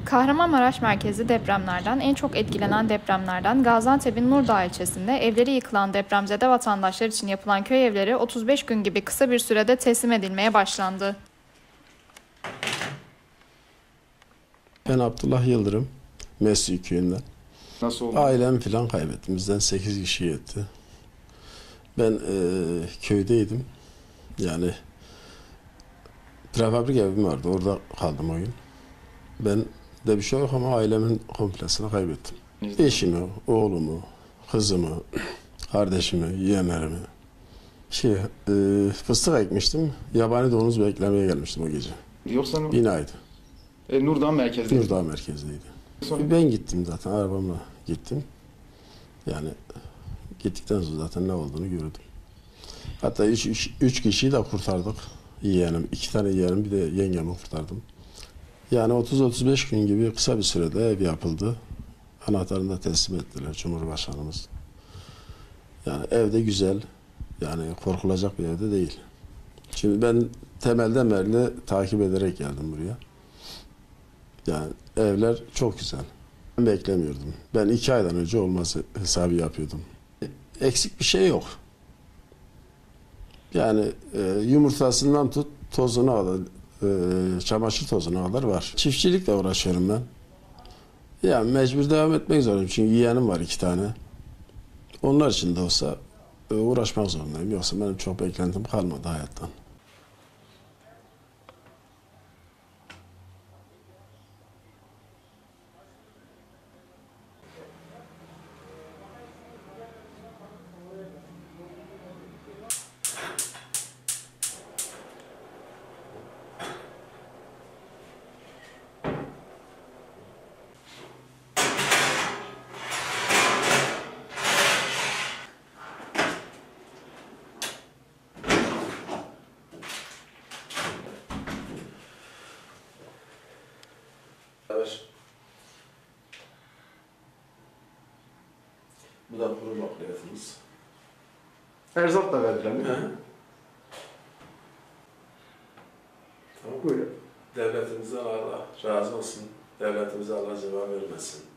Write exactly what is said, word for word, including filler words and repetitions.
Kahramanmaraş merkezli depremlerden en çok etkilenen depremlerden Gaziantep'in Nurdağ ilçesinde evleri yıkılan depremzede vatandaşlar için yapılan köy evleri otuz beş gün gibi kısa bir sürede teslim edilmeye başlandı. Ben Abdullah Yıldırım, Mescid köyünden. Nasıl oldu? Ailem falan kaybettim. Bizden sekiz kişi yetti. Ben e, köydeydim. Yani prefabrik evim vardı. Orada kaldım o gün. Ben de bir şey yok ama ailemin komplesini kaybettim. İşte. Eşimi, oğlumu, kızımı, kardeşimi, yeğenlerimi. Şey, e, fıstık ekmiştim. Yabani domuz beklemeye gelmiştim o gece. Yoksa Nur... Binaydı. E, Nurdağ merkezde. Nurdağ merkezdeydi. Sonra... Ben gittim zaten, arabamla gittim. Yani gittikten sonra zaten ne olduğunu gördüm. Hatta üç, üç, üç kişiyi de kurtardık. Yeğenim, iki tane yeğenim, bir de yengemi kurtardım. Yani otuz otuz beş gün gibi kısa bir sürede ev yapıldı. Anahtarını da teslim ettiler Cumhurbaşkanımız. Yani evde güzel, yani korkulacak bir evde değil. Şimdi ben temelden beri takip ederek geldim buraya. Yani evler çok güzel. Ben beklemiyordum. Ben iki aydan önce olması hesabı yapıyordum. Eksik bir şey yok. Yani e, yumurtasından tut tozuna kadar, e, çamaşır tozuna kadar var. Çiftçilikle uğraşıyorum ben. Yani mecbur devam etmek zorundayım. Çünkü yeğenim var iki tane. Onlar için de olsa e, uğraşmak zorundayım. Yoksa benim çok beklentim kalmadı hayattan. Evet. Bu da kuru bakliyatımız. Erzak da verdiler mi? Hı. Tamam. Buyurun. Devletimizden Allah razı olsun. Devletimize Allah cevap vermesin.